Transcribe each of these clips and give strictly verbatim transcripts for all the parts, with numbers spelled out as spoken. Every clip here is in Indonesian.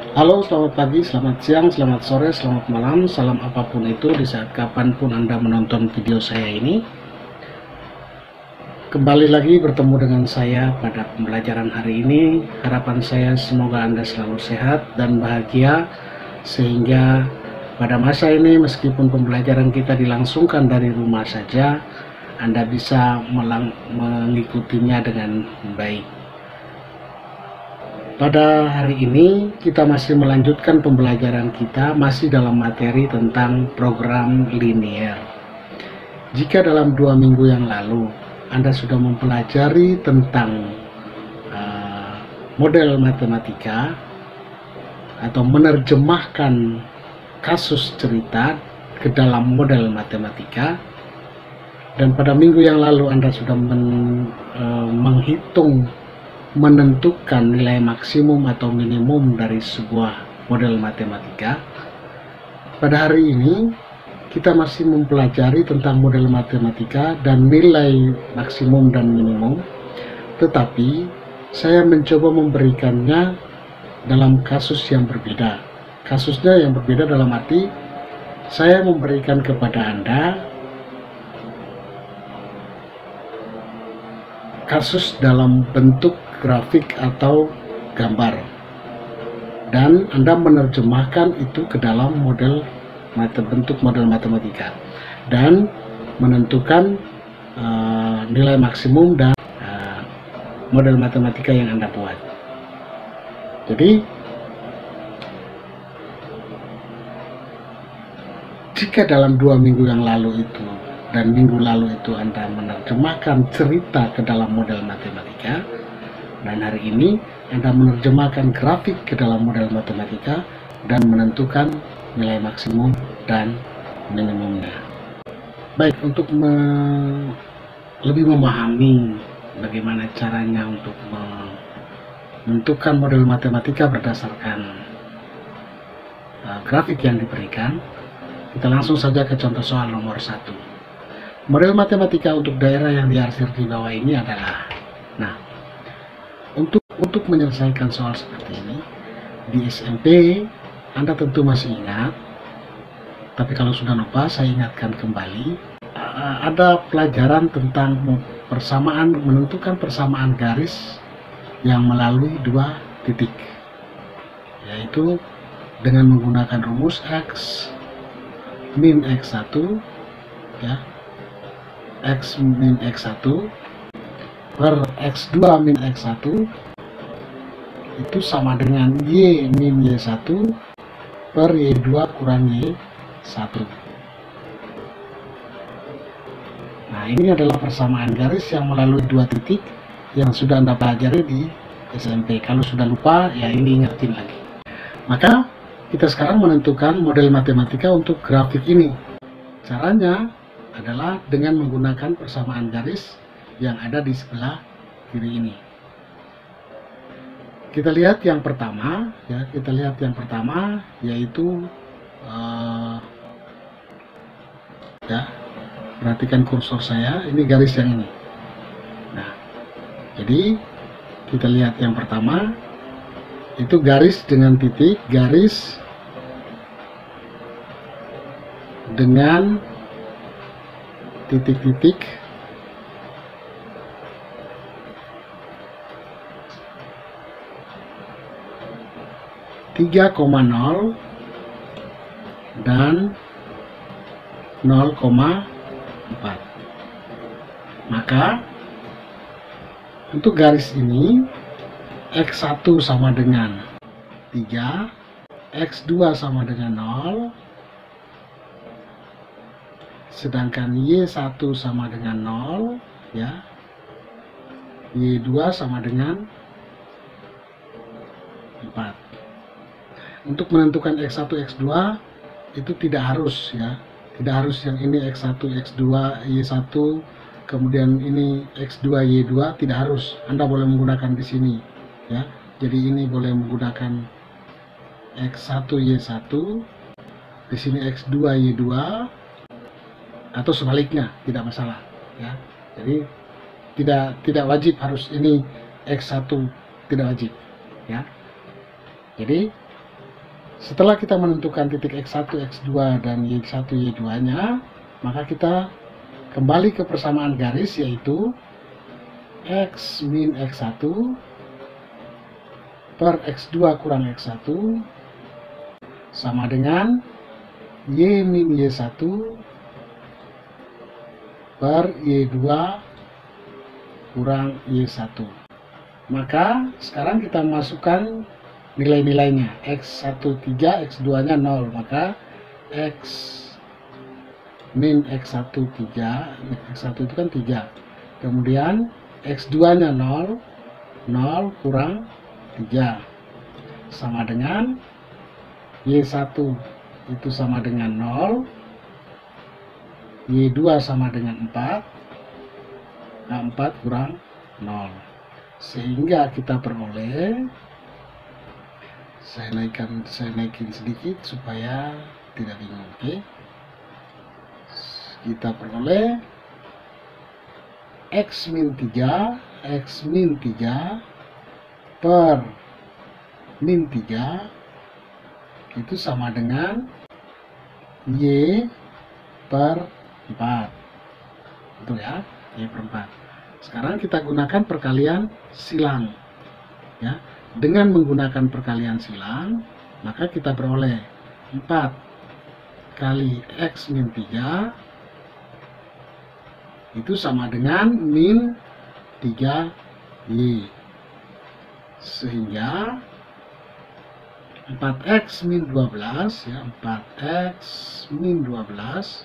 Halo, selamat pagi, selamat siang, selamat sore, selamat malam, salam apapun itu di saat kapanpun Anda menonton video saya ini. Kembali lagi bertemu dengan saya pada pembelajaran hari ini. Harapan saya semoga Anda selalu sehat dan bahagia, sehingga pada masa ini meskipun pembelajaran kita dilangsungkan dari rumah saja, Anda bisa mengikutinya dengan baik. Pada hari ini kita masih melanjutkan pembelajaran kita masih dalam materi tentang program linier. Jika dalam dua minggu yang lalu Anda sudah mempelajari tentang uh, model matematika atau menerjemahkan kasus cerita ke dalam model matematika, dan pada minggu yang lalu Anda sudah men, uh, menghitung menentukan nilai maksimum atau minimum dari sebuah model matematika. Pada hari ini kita masih mempelajari tentang model matematika dan nilai maksimum dan minimum, tetapi saya mencoba memberikannya dalam kasus yang berbeda. Kasusnya yang berbeda dalam arti saya memberikan kepada Anda kasus dalam bentuk grafik atau gambar, dan Anda menerjemahkan itu ke dalam model mata bentuk model matematika dan menentukan uh, nilai maksimum dan uh, model matematika yang Anda buat. Jadi jika dalam dua minggu yang lalu itu dan minggu lalu itu Anda menerjemahkan cerita ke dalam model matematika, dan hari ini Anda menerjemahkan grafik ke dalam model matematika dan menentukan nilai maksimum dan minimumnya. Baik, untuk me lebih memahami bagaimana caranya untuk menentukan model matematika berdasarkan uh, grafik yang diberikan, kita langsung saja ke contoh soal nomor satu. Model matematika untuk daerah yang diarsir di bawah ini adalah, nah, Untuk untuk menyelesaikan soal seperti ini di S M P, Anda tentu masih ingat, tapi kalau sudah lupa saya ingatkan kembali. Ada pelajaran tentang persamaan, menentukan persamaan garis yang melalui dua titik, yaitu dengan menggunakan rumus X min X satu, ya, X min X satu per X dua min X satu itu sama dengan Y min Y satu per Y dua kurang Y satu. Nah, ini adalah persamaan garis yang melalui dua titik yang sudah Anda pelajari di S M P. Kalau sudah lupa, ya ini ingetin lagi. Maka kita sekarang menentukan model matematika untuk grafik ini. Caranya adalah dengan menggunakan persamaan garis yang ada di sebelah kiri ini. Kita lihat yang pertama, ya, kita lihat yang pertama yaitu uh, ya, perhatikan kursor saya, ini garis yang ini. Nah, jadi kita lihat yang pertama itu garis dengan titik, garis dengan titik-titik tiga koma nol dan nol koma empat. Maka untuk garis ini X satu sama dengan tiga, X dua sama dengan nol, sedangkan Y satu sama dengan nol, ya, Y dua sama dengan empat. Untuk menentukan X satu, X dua itu tidak harus, ya, tidak harus yang ini X satu, X dua, Y satu, kemudian ini X dua, Y dua, tidak harus. Anda boleh menggunakan di sini, ya. Jadi ini boleh menggunakan X satu, Y satu, di sini X dua, Y dua, atau sebaliknya, tidak masalah, ya. Jadi tidak tidak wajib harus ini X satu, tidak wajib, ya. Jadi Setelah kita menentukan titik X satu, X dua, dan Y satu, Y dua nya, maka kita kembali ke persamaan garis, yaitu X min X satu per X dua kurang X satu sama dengan Y min Y satu per Y dua kurang Y satu. Maka sekarang kita masukkan nilai-nilainya. X satu tiga, X dua nya nol, maka X min X satu tiga, X satu itu kan tiga, kemudian X dua nya nol, nol kurang tiga sama dengan Y satu itu sama dengan nol, Y dua sama dengan empat, nah empat kurang nol, sehingga kita peroleh, saya naikkan saya naikin sedikit supaya tidak bingung. Oke, kita peroleh X min tiga, X min tiga per min tiga itu sama dengan Y per empat. Betul ya? Y per empat. Sekarang kita gunakan perkalian silang. Ya. Dengan menggunakan perkalian silang, maka kita peroleh empat kali X min tiga itu sama dengan min tiga Y. Sehingga empat X min dua belas, ya, empat X min dua belas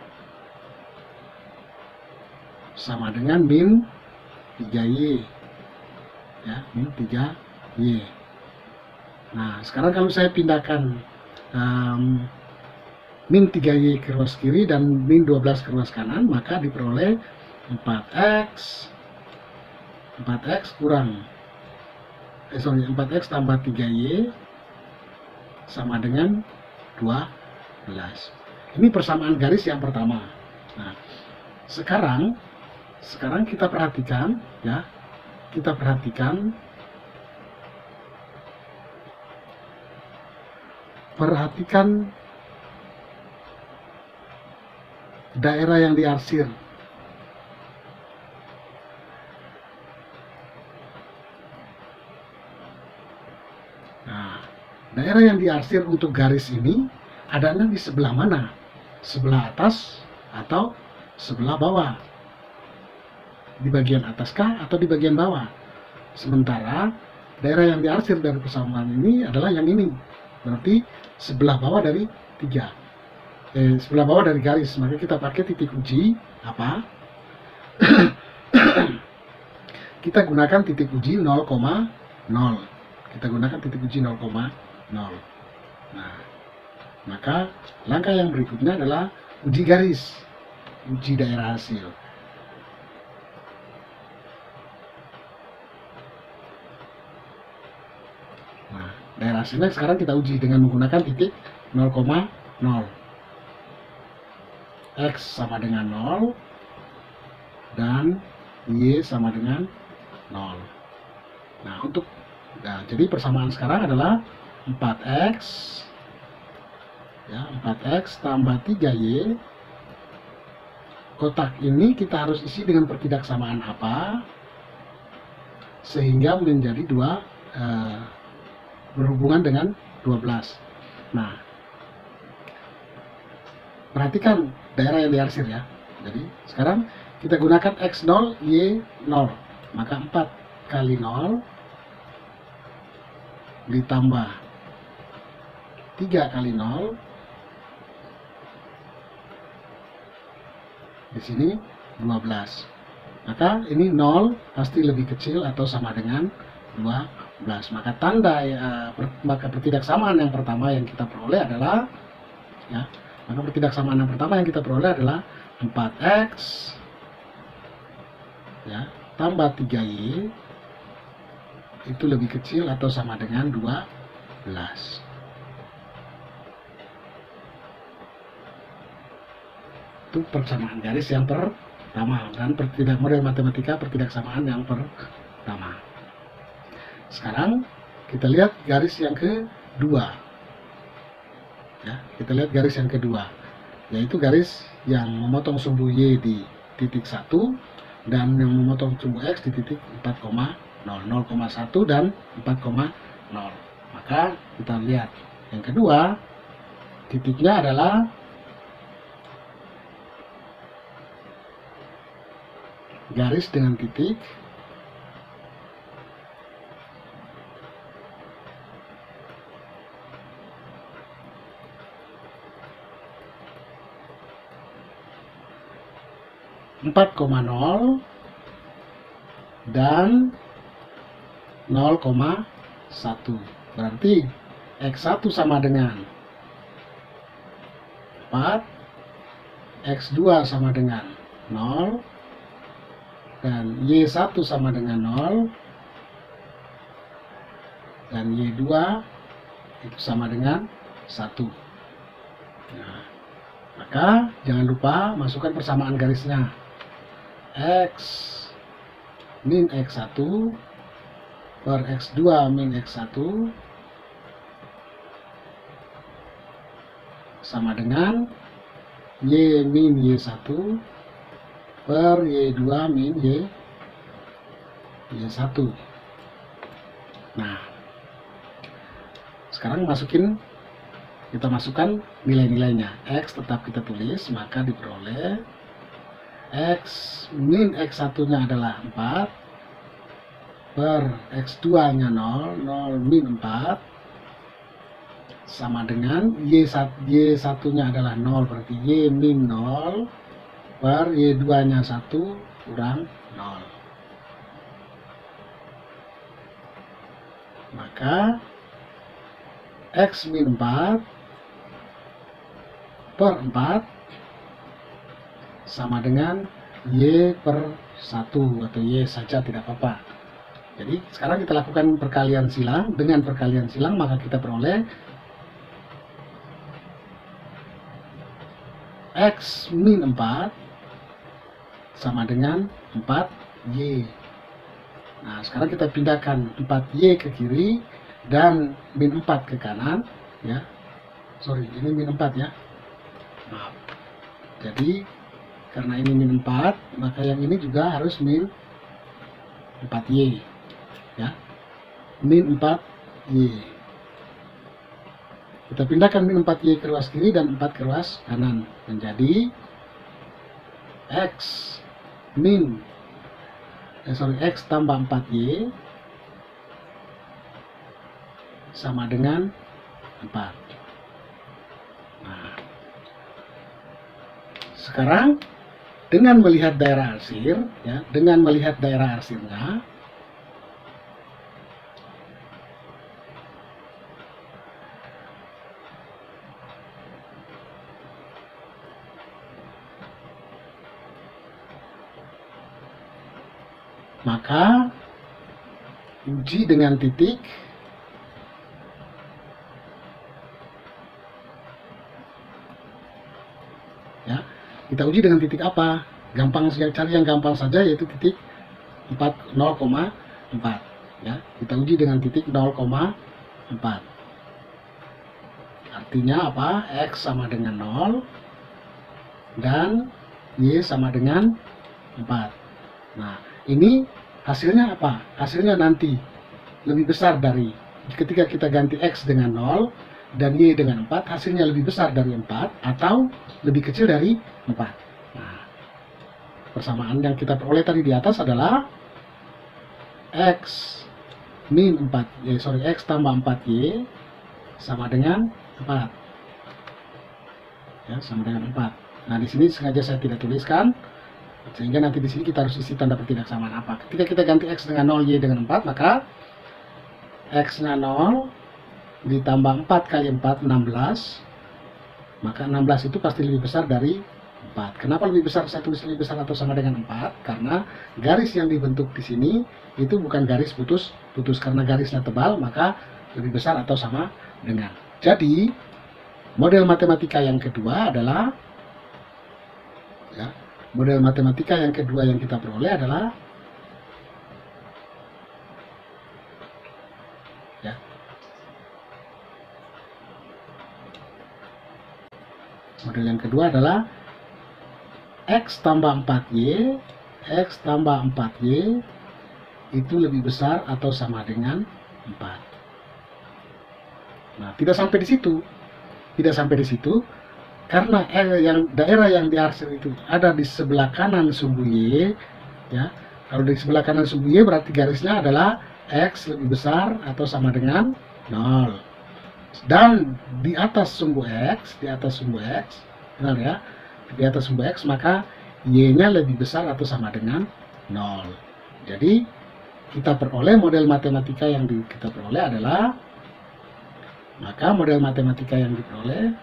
sama dengan min tiga Y. Ya, min tiga Y. Nah, sekarang kalau saya pindahkan um, min tiga Y ke ruas kiri dan min dua belas ke ruas kanan, maka diperoleh empat X empat X kurang eh, sorry, empat X tambah tiga Y sama dengan dua belas. Ini persamaan garis yang pertama. Nah, sekarang sekarang kita perhatikan, ya, kita perhatikan perhatikan daerah yang diarsir. Nah, daerah yang diarsir untuk garis ini adanya di sebelah mana? Sebelah atas atau sebelah bawah? Di bagian atas kah atau di bagian bawah? Sementara daerah yang diarsir dari persamaan ini adalah yang ini. Berarti sebelah bawah dari tiga. Eh, sebelah bawah dari garis. Maka kita pakai titik uji apa? Kita gunakan titik uji nol koma nol. Kita gunakan titik uji nol koma nol. Nah, maka langkah yang berikutnya adalah uji garis, uji daerah hasil. Nah, daerah hasilnya sekarang kita uji dengan menggunakan titik nol koma nol. X sama dengan nol dan Y sama dengan nol. Nah, untuk nah, jadi persamaan sekarang adalah empat X, ya, empat X tambah tiga Y. Kotak ini kita harus isi dengan pertidaksamaan apa sehingga menjadi dua eh, berhubungan dengan dua belas. Nah, perhatikan daerah yang diarsir ya. Jadi sekarang kita gunakan X nol, Y nol. Maka empat kali nol ditambah tiga kali nol. Di sini dua belas. Maka ini nol pasti lebih kecil atau sama dengan dua belas. Maka tanda ya, per, maka pertidaksamaan yang pertama yang kita peroleh adalah ya, maka pertidaksamaan yang pertama yang kita peroleh adalah empat X ya, tambah tiga Y itu lebih kecil atau sama dengan dua belas. Itu persamaan garis yang pertama dan pertidak model matematika pertidaksamaan yang pertama. Sekarang kita lihat garis yang kedua. Ya, kita lihat garis yang kedua, yaitu garis yang memotong sumbu Y di titik satu dan yang memotong sumbu X di titik empat koma nol, nol koma satu dan empat koma nol. Maka kita lihat yang kedua, titiknya adalah garis dengan titik empat koma nol dan nol koma satu. Berarti X satu sama dengan empat, X dua sama dengan nol, dan Y satu sama dengan nol, dan Y dua itu sama dengan satu. Nah, maka jangan lupa masukkan persamaan garisnya. X min X satu per X dua min X satu sama dengan Y min Y satu per Y dua min Y Y satu. Nah, sekarang masukin, kita masukkan nilai-nilainya. X tetap kita tulis, maka diperoleh X min X satu nya adalah empat per X dua nya nol, nol min empat sama dengan Y satu nya adalah nol, berarti Y min nol per Y dua nya satu kurang nol. Maka X min empat per empat sama dengan Y per satu, atau Y saja tidak apa-apa. Jadi sekarang kita lakukan perkalian silang. Dengan perkalian silang maka kita peroleh X min empat sama dengan empat Y. Nah, sekarang kita pindahkan empat Y ke kiri dan min empat ke kanan, ya. Sorry, ini min empat ya. Maaf. Jadi karena ini min empat, maka yang ini juga harus min empat Y, ya. Min empat Y. Kita pindahkan min empat Y ke ruas kiri dan empat ke ruas kanan, menjadi X min eh, sorry X tambah empat Y sama dengan empat. Nah, sekarang dengan melihat daerah arsir, ya, dengan melihat daerah arsirnya, maka uji dengan titik ya, kita uji dengan titik apa? Gampang, cari yang gampang saja, yaitu titik nol koma empat, ya. Kita uji dengan titik nol koma empat. Artinya apa? X sama dengan nol dan Y sama dengan empat. Nah, ini hasilnya apa? Hasilnya nanti lebih besar dari, ketika kita ganti X dengan nol dan Y dengan empat, hasilnya lebih besar dari empat atau lebih kecil dari empat. Nah, persamaan yang kita peroleh tadi di atas adalah X min empat Y, sorry X tambah empat Y sama dengan empat. Ya, sama dengan empat. Nah, di sini sengaja saya tidak tuliskan, sehingga nanti di sini kita harus isi tanda ketidaksamaan apa. Ketika kita ganti X dengan nol, Y dengan empat, maka X-nya nol ditambah empat kali empat, enam belas. Maka enam belas itu pasti lebih besar dari empat. Kenapa lebih besar? Saya tulis lebih besar atau sama dengan empat, karena garis yang dibentuk di sini itu bukan garis putus-putus. Karena garisnya tebal, maka lebih besar atau sama dengan. Jadi, model matematika yang kedua adalah, ya, model matematika yang kedua yang kita peroleh adalah, ya, Model yang kedua adalah X tambah empat Y, X tambah empat Y itu lebih besar atau sama dengan empat. Nah, tidak sampai di situ. Tidak sampai di situ karena eh, yang daerah yang diarsir itu ada di sebelah kanan sumbu Y, ya. Kalau di sebelah kanan sumbu Y berarti garisnya adalah X lebih besar atau sama dengan nol. Dan di atas sumbu X, di atas sumbu X, benar ya, di atas sumbu X maka Y-nya lebih besar atau sama dengan nol. Jadi kita peroleh model matematika yang di, kita peroleh adalah, maka model matematika yang diperoleh,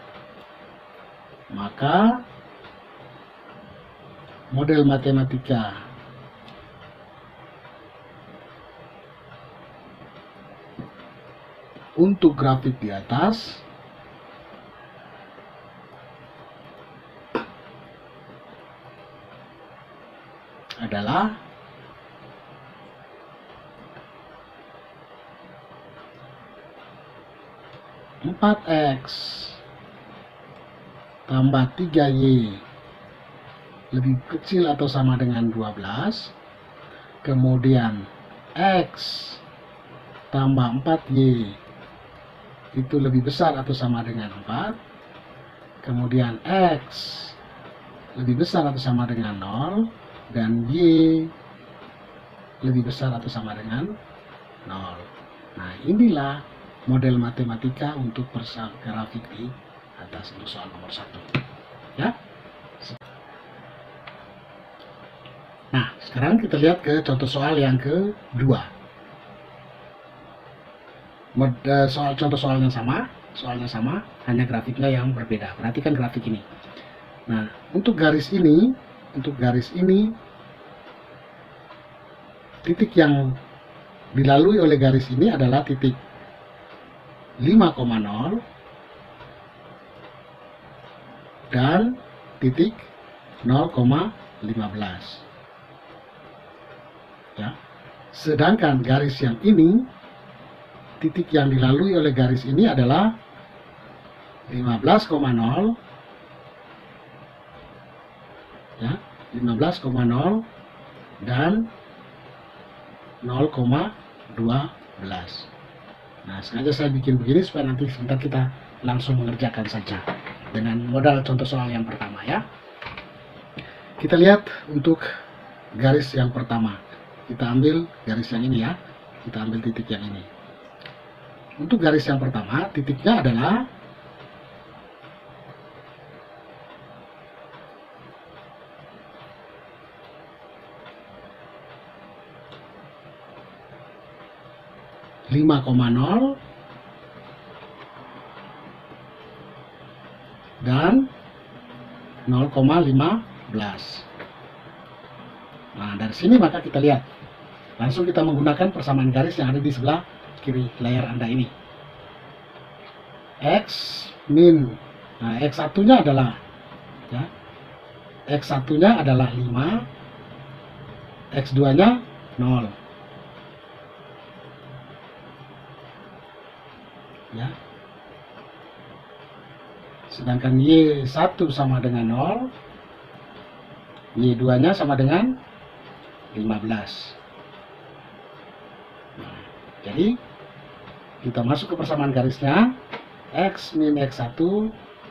maka model matematika untuk grafik di atas adalah empat X tambah tiga Y lebih kecil atau sama dengan dua belas, kemudian X tambah empat Y itu lebih besar atau sama dengan empat, kemudian X lebih besar atau sama dengan nol, dan Y lebih besar atau sama dengan nol. Nah, inilah model matematika untuk persal grafik di atas, untuk soal nomor satu, ya. Nah, sekarang kita lihat ke contoh soal yang kedua. Mod- soal contoh soalnya sama, soalnya sama, hanya grafiknya yang berbeda. Perhatikan grafik ini. Nah, untuk garis ini, untuk garis ini, titik yang dilalui oleh garis ini adalah titik lima koma nol dan titik nol koma lima belas. Ya. Sedangkan garis yang ini, titik yang dilalui oleh garis ini adalah lima belas koma nol, ya, lima belas koma nol dan nol koma dua belas. Nah, sengaja saya bikin begini supaya nanti sebentar kita langsung mengerjakan saja dengan modal contoh soal yang pertama, ya. Kita lihat untuk garis yang pertama. Kita ambil garis yang ini, ya. Kita ambil titik yang ini. Untuk garis yang pertama, titiknya adalah lima koma nol dan nol koma lima belas. Nah, dari sini maka kita lihat. Langsung kita menggunakan persamaan garis yang ada di sebelah kiri layar Anda ini. X min, nah X satu-nya adalah, ya, X satu-nya adalah lima, X dua-nya nol. Ya. Sedangkan Y satu sama dengan nol, Y dua-nya sama dengan lima belas. Nah, jadi kita masuk ke persamaan garisnya. X min X satu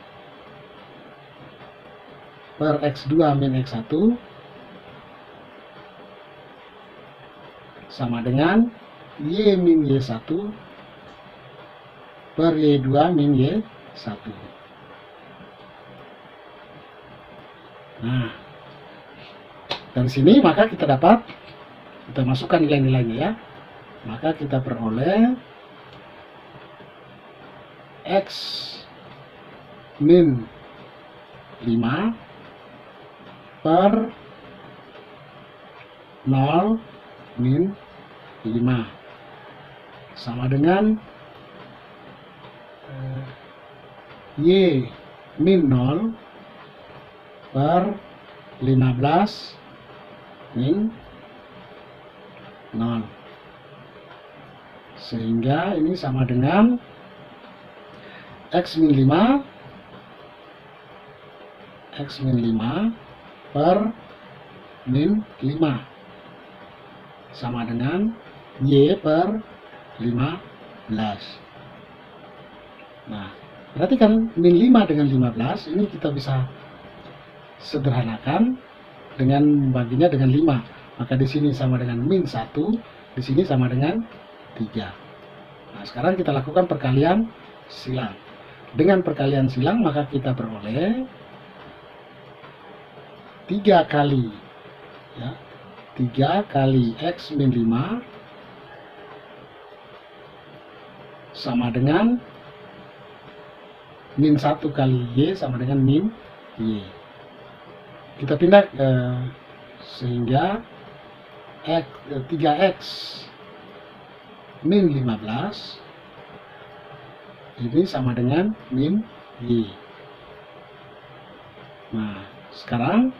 per X dua min X satu sama dengan Y min Y satu per Y dua min Y satu. Nah, dari sini maka kita dapat, kita masukkan nilai-nilainya, ya. Maka kita peroleh X min lima per nol min lima sama dengan Y min nol per lima belas min nol, sehingga ini sama dengan X min lima X min lima per min lima sama dengan Y per lima belas. Nah, perhatikan min lima dengan lima belas ini kita bisa sederhanakan dengan membaginya dengan lima. Maka di sini sama dengan min satu, di sini sama dengan tiga. Nah, sekarang kita lakukan perkalian silang. Dengan perkalian silang maka kita peroleh tiga kali ya, tiga kali X min lima sama dengan min satu kali Y sama dengan min Y. Kita pindah eh, sehingga X, eh, tiga X min lima belas ini sama dengan min Y. Nah, sekarang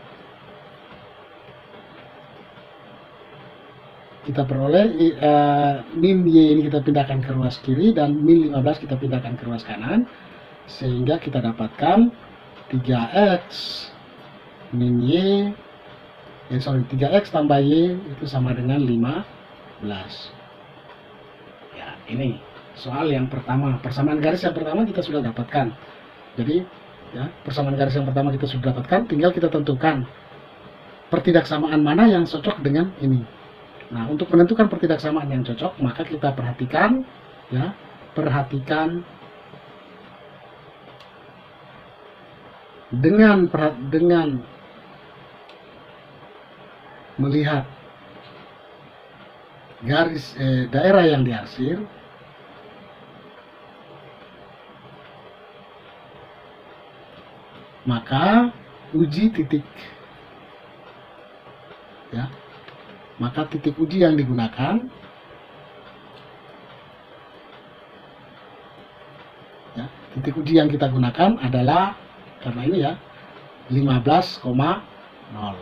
kita peroleh uh, min Y ini kita pindahkan ke ruas kiri dan min lima belas kita pindahkan ke ruas kanan, sehingga kita dapatkan tiga X min Y eh, sorry tiga X tambah Y itu sama dengan lima belas. Ya, ini soal yang pertama, persamaan garis yang pertama kita sudah dapatkan. Jadi ya, persamaan garis yang pertama kita sudah dapatkan, tinggal kita tentukan pertidaksamaan mana yang cocok dengan ini. Nah, untuk menentukan pertidaksamaan yang cocok, maka kita perhatikan ya, perhatikan dengan dengan melihat garis eh, daerah yang diarsir. Maka uji titik ya, maka titik uji yang digunakan ya, titik uji yang kita gunakan adalah karena ini ya lima belas koma nol.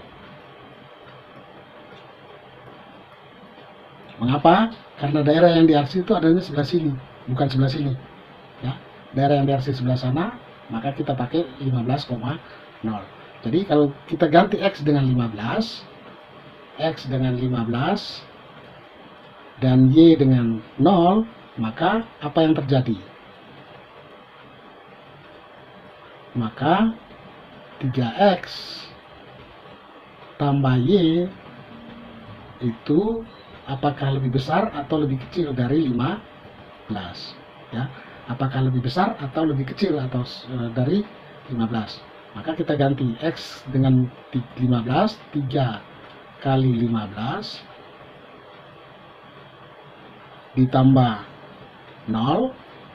Mengapa? Karena daerah yang diarsir itu adanya sebelah sini, bukan sebelah sini ya. Daerah yang diarsir sebelah sana, maka kita pakai lima belas koma nol. Jadi kalau kita ganti X dengan lima belas, X dengan lima belas, dan Y dengan nol, maka apa yang terjadi? Maka tiga X tambah Y itu apakah lebih besar atau lebih kecil dari lima belas? Ya. Apakah lebih besar atau lebih kecil atau uh, dari lima belas? Maka kita ganti X dengan lima belas, tiga kali lima belas ditambah nol,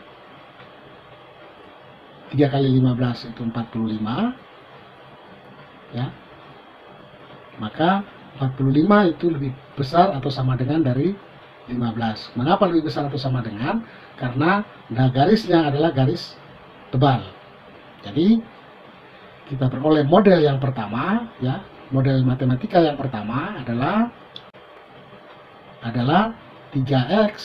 tiga kali lima belas itu empat puluh lima ya. Maka empat puluh lima itu lebih besar atau sama dengan dari lima belas. Mengapa lebih besar atau sama dengan? Karena nah, garisnya adalah garis tebal. Jadi kita peroleh model yang pertama ya, model matematika yang pertama adalah adalah tiga X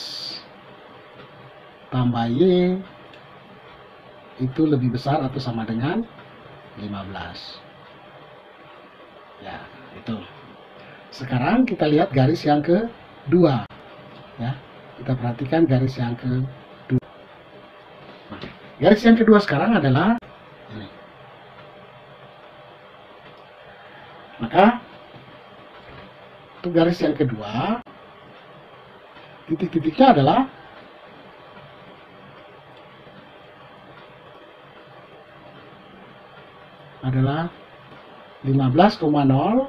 tambah Y itu lebih besar atau sama dengan lima belas. Ya, itu. Sekarang kita lihat garis yang kedua ya. Kita perhatikan garis yang kedua. Nah, garis yang kedua sekarang adalah ini. Maka untuk garis yang kedua, titik-titiknya adalah adalah lima belas koma nol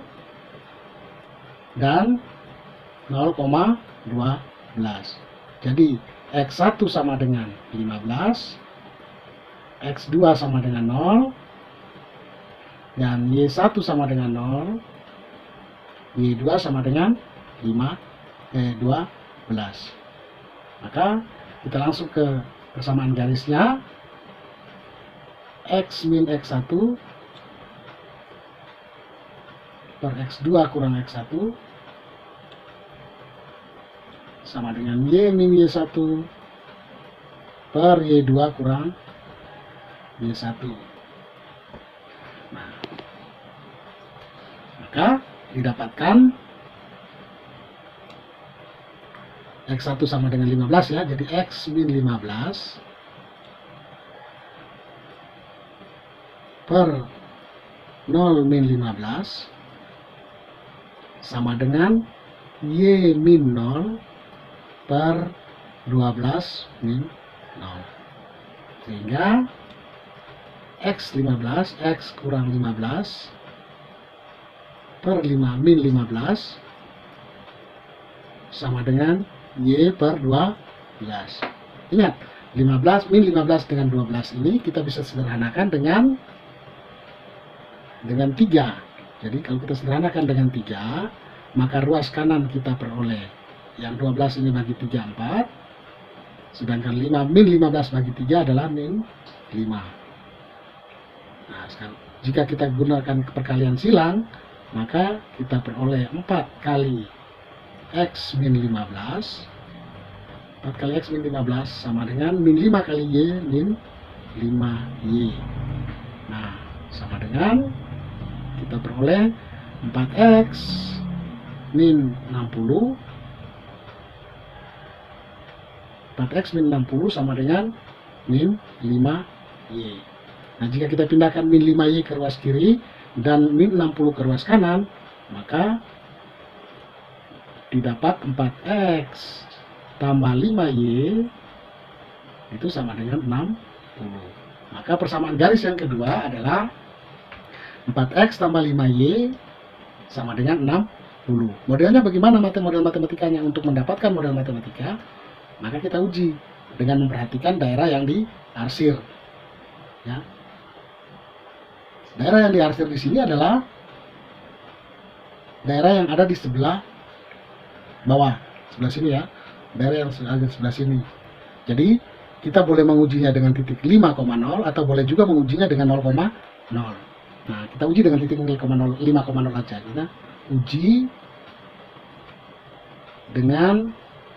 dan nol koma dua belas. Jadi X satu sama dengan lima belas, X dua sama dengan nol, dan Y satu sama dengan nol, Y dua sama dengan lima, eh, dua belas. Maka kita langsung ke persamaan garisnya. X min X satu per X dua kurang X satu sama dengan Y min Y satu per Y dua kurang Y satu. Nah, maka didapatkan X satu sama dengan lima belas ya, jadi X min lima belas per nol min lima belas sama dengan Y min nol per dua belas min nol. Sehingga X lima belas, X kurang lima belas per lima min lima belas sama dengan Y per dua belas. Ingat, lima belas min lima belas dengan dua belas ini kita bisa sederhanakan dengan dengan tiga. Jadi kalau kita sederhanakan dengan tiga, maka ruas kanan kita peroleh yang dua belas ini bagi tiga, empat. Sedangkan lima min lima belas bagi tiga adalah min lima. Nah, sekarang, jika kita gunakan perkalian silang, maka kita peroleh empat kali X min lima belas. empat kali X min lima belas sama dengan min lima kali Y min lima Y. Nah, sama dengan kita peroleh empat X min enam puluh. empat X min enam puluh sama dengan min lima Y. Nah, jika kita pindahkan min lima Y ke ruas kiri dan min enam puluh ke ruas kanan, maka didapat empat X tambah lima Y itu sama dengan enam puluh. Maka persamaan garis yang kedua adalah empat X tambah lima Y sama dengan enam puluh. Modelnya bagaimana model matematikanya? Untuk mendapatkan model matematika, maka kita uji dengan memperhatikan daerah yang diarsir. Ya. Daerah yang diarsir di sini adalah daerah yang ada di sebelah bawah, sebelah sini ya. Daerah yang ada di sebelah sini. Jadi kita boleh mengujinya dengan titik lima koma nol atau boleh juga mengujinya dengan nol koma nol. Nah, kita uji dengan titik lima koma nol aja. Kita uji dengan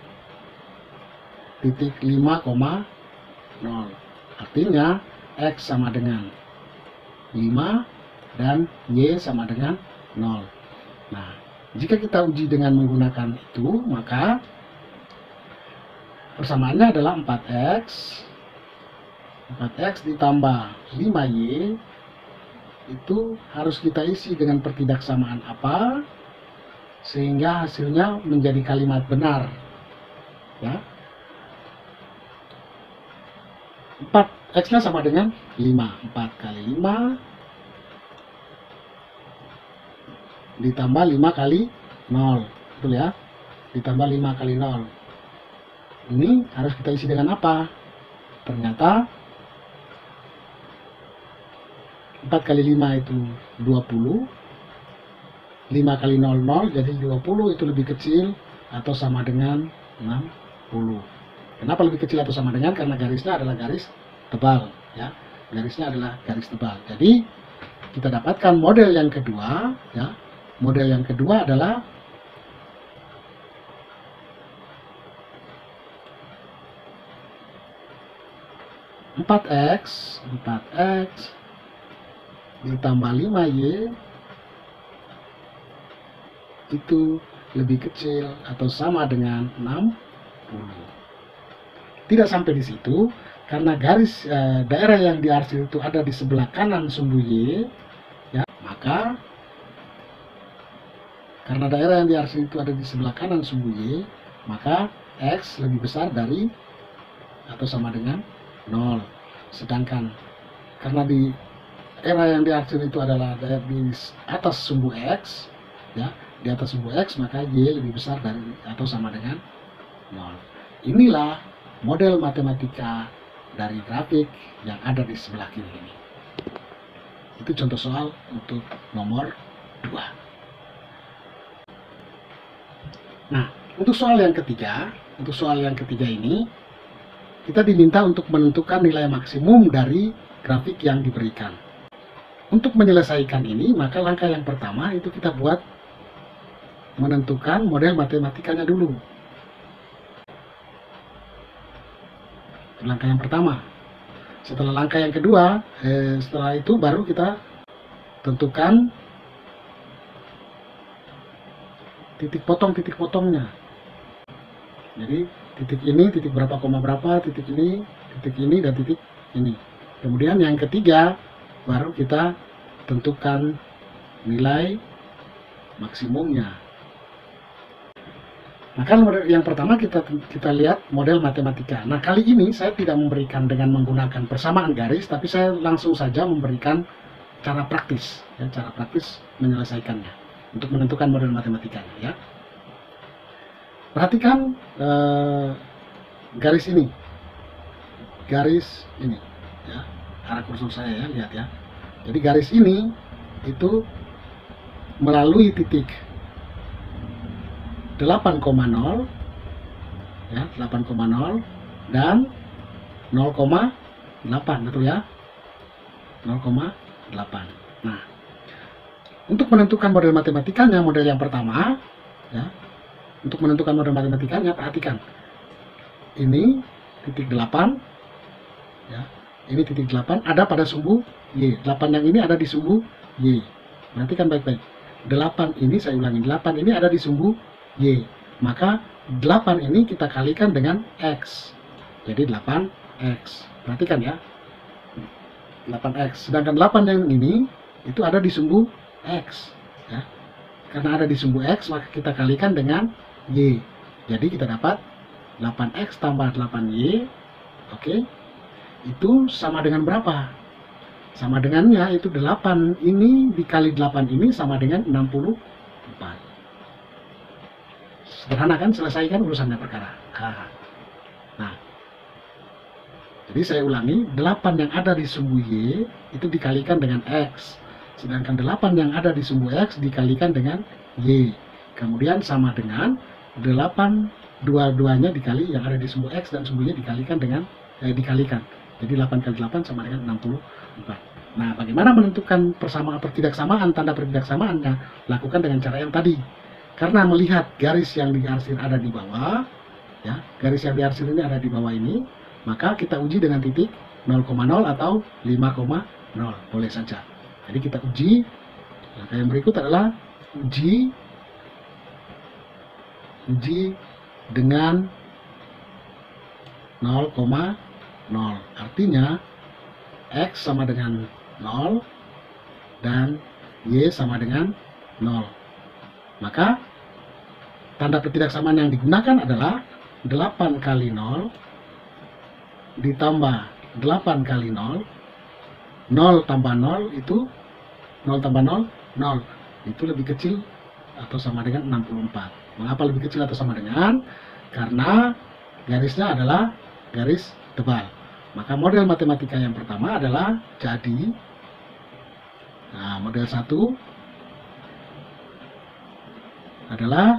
titik lima koma nol. Artinya X sama dengan lima dan Y sama dengan nol. Nah, jika kita uji dengan menggunakan itu, maka persamaannya adalah empat X. empat X ditambah lima Y itu harus kita isi dengan pertidaksamaan apa sehingga hasilnya menjadi kalimat benar. Ya. empat X-nya sama dengan lima. empat kali lima ditambah lima kali nol. Betul ya? Ditambah lima kali nol. Ini harus kita isi dengan apa? Ternyata empat kali lima itu dua puluh. lima kali nol, nol. Jadi dua puluh itu lebih kecil atau sama dengan enam puluh. Kenapa lebih kecil atau sama dengan? Karena garisnya adalah garis tebal, ya. Garisnya adalah garis tebal. Jadi kita dapatkan model yang kedua, ya. Model yang kedua adalah empat X, empat X ditambah lima Y itu lebih kecil atau sama dengan enam puluh. Tidak sampai di situ, karena garis eh, daerah yang diarsir itu ada di sebelah kanan sumbu Y, ya, maka karena daerah yang diarsir itu ada di sebelah kanan sumbu Y, maka X lebih besar dari atau sama dengan nol. Sedangkan karena di daerah yang diarsir itu adalah daerah di atas sumbu X, ya, di atas sumbu X, maka Y lebih besar dari atau sama dengan nol. Inilah model matematika dari grafik yang ada di sebelah kiri ini. Itu contoh soal untuk nomor dua. Nah, untuk soal yang ketiga, untuk soal yang ketiga ini, kita diminta untuk menentukan nilai maksimum dari grafik yang diberikan. Untuk menyelesaikan ini, maka langkah yang pertama itu kita buat menentukan model matematikanya dulu. Langkah yang pertama. Setelah langkah yang kedua, eh, setelah itu baru kita tentukan titik potong titik potongnya. Jadi titik ini, titik berapa koma berapa, titik ini, titik ini, dan titik ini. Kemudian yang ketiga baru kita tentukan nilai maksimumnya. Nah, kan yang pertama kita kita lihat model matematika. Nah, kali ini saya tidak memberikan dengan menggunakan persamaan garis, tapi saya langsung saja memberikan cara praktis, ya, cara praktis menyelesaikannya untuk menentukan model matematikanya, ya. Perhatikan eh, garis ini, garis ini, ya, arah kursor saya, ya, lihat ya. Jadi garis ini itu melalui titik delapan koma nol, ya, delapan koma nol dan nol koma delapan, betul ya, nol koma delapan. Nah, untuk menentukan model matematikanya, model yang pertama, ya, untuk menentukan model matematikanya, perhatikan ini titik delapan, ya, ini titik delapan ada pada sumbu Y. delapan yang ini ada di sumbu Y. Perhatikan baik-baik. delapan ini, saya ulangi, delapan ini ada di sumbu Y. Maka delapan ini kita kalikan dengan X. Jadi delapan X. Perhatikan ya. delapan X. Sedangkan delapan yang ini itu ada di sumbu X, ya. Karena ada di sumbu X, maka kita kalikan dengan Y. Jadi kita dapat delapan X tambah delapan Y. Oke. Itu sama dengan berapa? Sama dengannya itu delapan ini dikali delapan ini sama dengan enam puluh empat. Sederhana kan? Selesaikan urusannya perkara. Nah, jadi saya ulangi, delapan yang ada di sumbu Y itu dikalikan dengan X. Sedangkan delapan yang ada di sumbu X dikalikan dengan Y. Kemudian sama dengan delapan dua-duanya dikali yang ada di sumbu X dan sumbu Y dikalikan dengan eh, dikalikan. Jadi delapan kali delapan sama dengan enam puluh empat. Nah, bagaimana menentukan persamaan atau ketidaksamaan, tanda ketidaksamaannya? Lakukan dengan cara yang tadi. Karena melihat garis yang diarsir ada di bawah, ya, garis yang diarsir ini ada di bawah ini, maka kita uji dengan titik nol koma nol atau lima koma nol, boleh saja. Jadi kita uji. Langkah yang berikut adalah uji uji dengan nol koma nol. Artinya X sama dengan nol dan Y sama dengan nol. Maka tanda ketidaksamaan yang digunakan adalah delapan kali nol ditambah delapan kali nol. nol tambah nol itu nol tambah nol, nol. Itu lebih kecil atau sama dengan enam puluh empat. Mengapa lebih kecil atau sama dengan? Karena garisnya adalah garis tebal. Maka model matematika yang pertama adalah jadi, nah, model satu adalah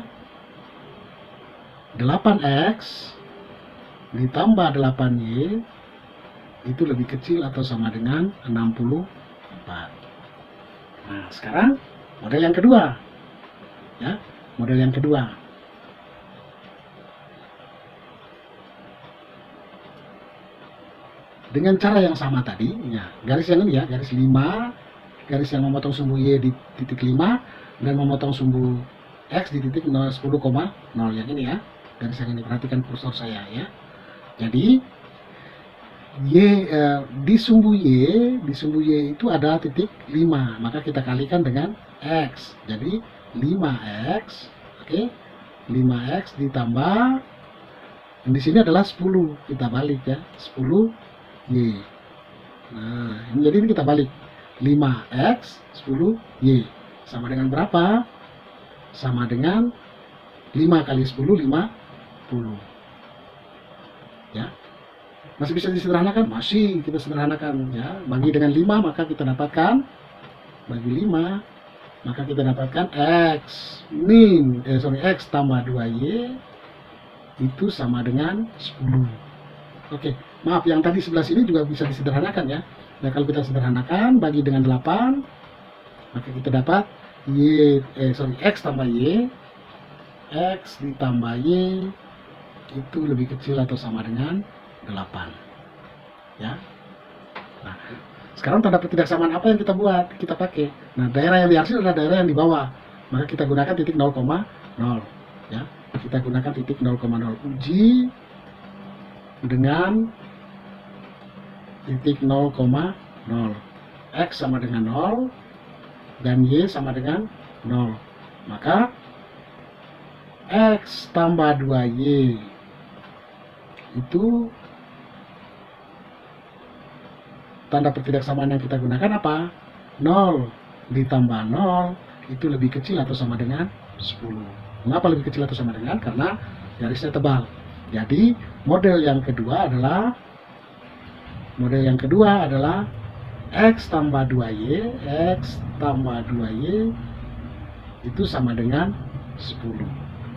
delapan X ditambah delapan Y itu lebih kecil atau sama dengan enam puluh empat. Nah, sekarang model yang kedua, ya, model yang kedua. Dengan cara yang sama tadi, ya, garis yang ini ya, garis lima, garis yang memotong sumbu Y di titik lima dan memotong sumbu X di titik sepuluh koma nol, yang ini ya, garis yang ini. Perhatikan kursor saya ya. Jadi Y eh, di sumbu Y, di sumbu Y itu ada titik lima, maka kita kalikan dengan X. Jadi lima X, oke, okay? lima X ditambah, dan di sini adalah sepuluh, kita balik ya, sepuluh Y. Nah, ini jadi ini kita balik, lima X, sepuluh Y. Sama dengan berapa? Sama dengan lima kali sepuluh, lima puluh. Ya. Masih bisa disederhanakan? Masih kita sederhanakan ya. Bagi dengan lima maka kita dapatkan, bagi lima maka kita dapatkan X min eh sorry X tambah dua Y itu sama dengan sepuluh. Oke, maaf, yang tadi sebelah sini juga bisa disederhanakan ya. Nah, kalau kita sederhanakan bagi dengan delapan maka kita dapat Y eh sorry X tambah Y, X ditambah Y itu lebih kecil atau sama dengan delapan. Ya. Nah, sekarang tanda ketidaksamaan apa yang kita buat? Kita pakai. Nah, daerah yang diarsir adalah daerah yang di bawah. Maka kita gunakan titik nol koma nol. Ya, kita gunakan titik nol koma nol. Uji dengan titik nol koma nol. X sama dengan nol dan Y sama dengan nol. Maka X tambah dua Y itu tanda pertidaksamaan yang kita gunakan apa? nol ditambah nol itu lebih kecil atau sama dengan sepuluh. Mengapa lebih kecil atau sama dengan? Karena garisnya tebal. Jadi model yang kedua adalah model yang kedua adalah X tambah dua Y, X tambah dua Y itu sama dengan sepuluh.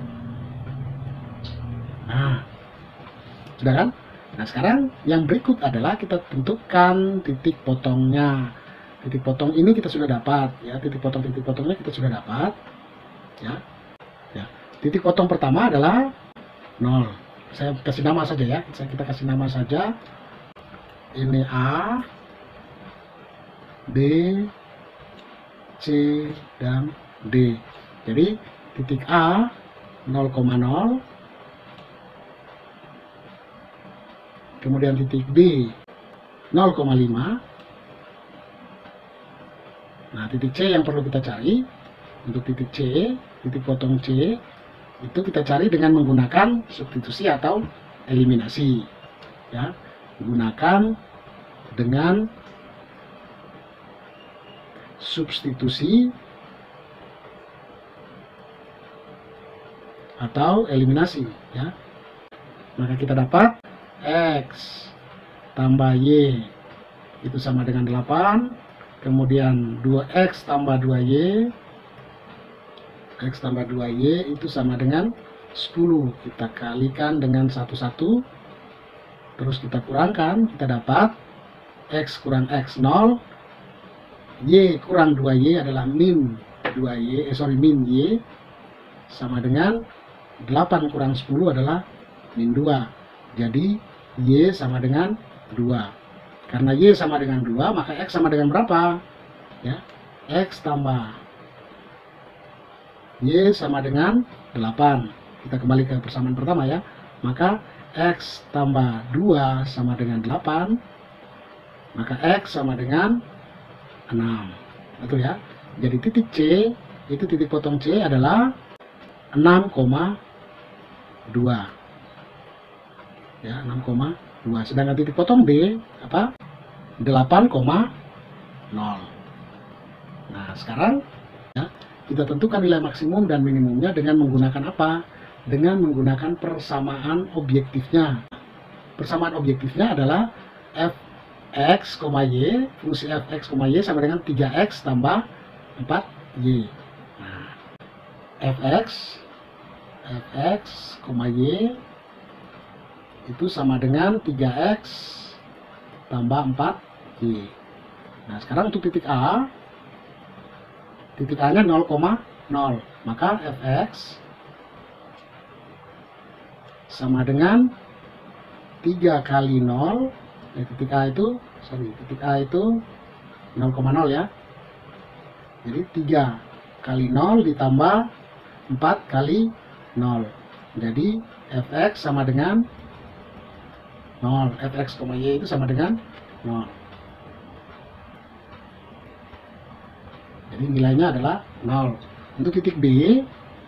Nah, sudah kan? Nah, sekarang yang berikut adalah kita tentukan titik potongnya. Titik potong ini kita sudah dapat, ya. Titik potong titik potongnya kita sudah dapat, ya. Ya. Titik potong pertama adalah nol. Saya kasih nama saja ya. Saya kita kasih nama saja. Ini A, B, C, dan D. Jadi titik A nol koma nol. Kemudian titik B nol koma lima. Nah, titik C yang perlu kita cari. Untuk titik C, titik potong C itu kita cari dengan menggunakan substitusi atau eliminasi, ya. Gunakan dengan substitusi atau eliminasi, ya. Maka kita dapat X tambah Y itu sama dengan delapan, kemudian dua X tambah dua Y, X tambah dua Y itu sama dengan sepuluh. Kita kalikan dengan satu satu, terus kita kurangkan, kita dapat X kurang X nol, Y kurang dua Y adalah min dua Y, eh sorry min Y, sama dengan delapan kurang sepuluh adalah min dua. Jadi Y sama dengan dua. Karena Y sama dengan dua, maka X sama dengan berapa? Ya, X tambah Y sama dengan delapan. Kita kembali ke persamaan pertama ya. Maka X tambah dua sama dengan delapan. Maka X sama dengan enam. Betul ya? Jadi titik C, itu titik potong C adalah enam koma dua. Ya, enam koma dua. Sedangkan titik potong D apa? delapan koma nol. Nah, sekarang ya, kita tentukan nilai maksimum dan minimumnya dengan menggunakan apa? Dengan menggunakan persamaan objektifnya. Persamaan objektifnya adalah f(x, y), fungsi f(x, y) sama dengan tiga x tambah empat y. Nah, fx fx, y itu sama dengan tiga x tambah empat y. Nah, sekarang untuk titik A, titik A nya nol koma nol, maka fx sama dengan tiga kali nol. Ya, titik A itu sorry titik A itu nol koma nol ya. Jadi tiga kali nol ditambah empat kali nol. Jadi fx sama dengan nol. Fx, y itu sama dengan nol. Jadi nilainya adalah nol. Untuk titik B,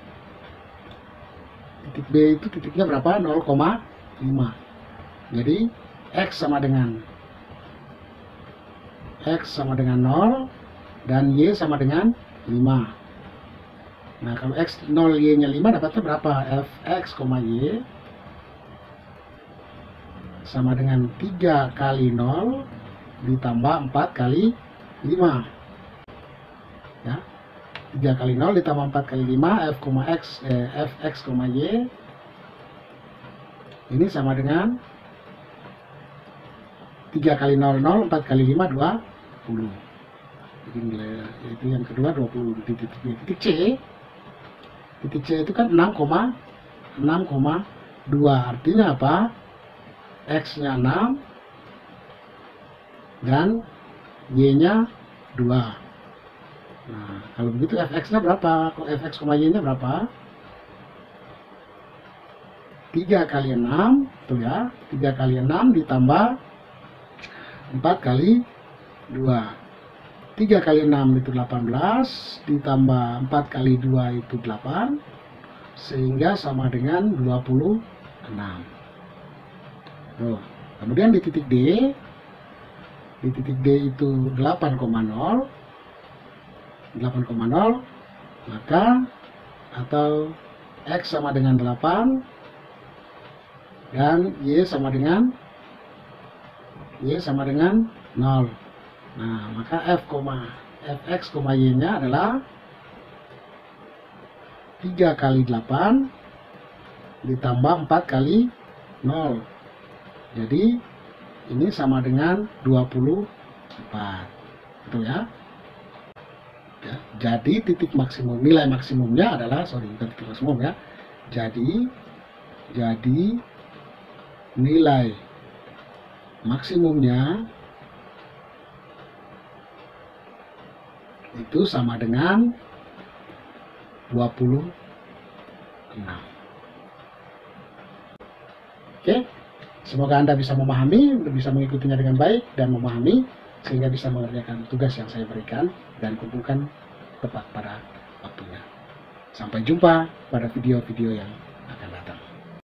titik B itu titiknya berapa? nol koma lima. Jadi X sama dengan X sama dengan nol dan Y sama dengan lima. Nah, kalau X nol, Y nya lima, dapatnya berapa? Fx, Y sama dengan tiga kali nol ditambah empat kali lima. Ya. tiga kali nol ditambah empat kali lima, f, x, eh, fx, y ini sama dengan tiga kali nol, nol, empat kali lima, dua puluh. Jadi nilai itu yang kedua dua puluh. Di titik, titik C, titik C itu kan enam koma dua. Artinya apa? X nya enam dan Y nya dua. Nah, kalau begitu fx nya berapa? Kalau fx, y nya berapa? tiga kali enam, tuh ya, tiga kali enam ditambah empat kali dua. tiga kali enam itu delapan belas, ditambah empat kali dua itu delapan, sehingga sama dengan dua puluh enam. Tuh. Kemudian di titik D, di titik D itu delapan koma nol, delapan koma nol, maka atau X sama dengan delapan, dan Y sama dengan Y sama dengan nol. Nah, maka F, Fx, Y nya adalah tiga kali delapan ditambah empat kali nol. Jadi ini sama dengan dua puluh empat. Betul ya? Ya, jadi titik maksimum, nilai maksimumnya adalah, sorry, bukan titik maksimum ya. Jadi jadi nilai maksimumnya itu sama dengan dua puluh enam. Oke, semoga Anda bisa memahami, bisa mengikutinya dengan baik dan memahami, sehingga bisa mengerjakan tugas yang saya berikan dan kumpulkan tepat pada waktunya. Sampai jumpa pada video-video yang